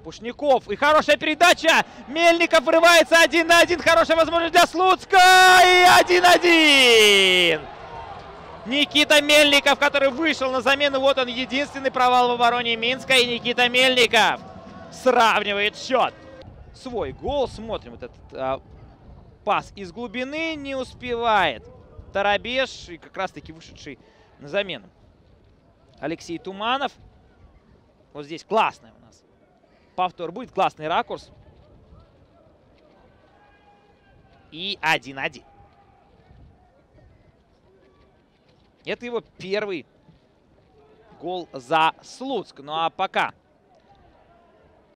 Пушников. И хорошая передача. Мельников врывается 1 на 1. Хорошая возможность для Слуцка. И 1-1. Никита Мельников, который вышел на замену. Вот он, единственный провал в обороне Минска. И Никита Мельников сравнивает счет. Свой гол. Смотрим вот этот пас из глубины. Не успевает Тарабеш. И как раз-таки вышедший на замену Алексей Туманов. Вот здесь классная у нас повтор будет. Классный ракурс. И 1-1. Это его первый гол за Слуцк. Ну а пока